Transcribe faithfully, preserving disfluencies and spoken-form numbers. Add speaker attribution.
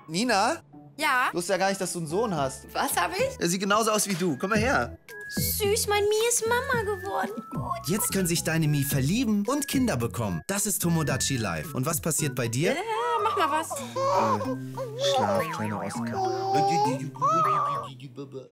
Speaker 1: Nina?
Speaker 2: Ja?
Speaker 1: Du wusstest ja gar nicht, dass du einen Sohn hast.
Speaker 2: Was habe ich?
Speaker 1: Er sieht genauso aus wie du. Komm mal her.
Speaker 2: Süß, mein Mi ist Mama geworden. Gut.
Speaker 3: Jetzt können sich deine Mi verlieben und Kinder bekommen. Das ist Tomodachi Life. Und was passiert bei dir?
Speaker 2: Ja, mach mal was.
Speaker 1: Äh, Schlaf, kleiner Oskar.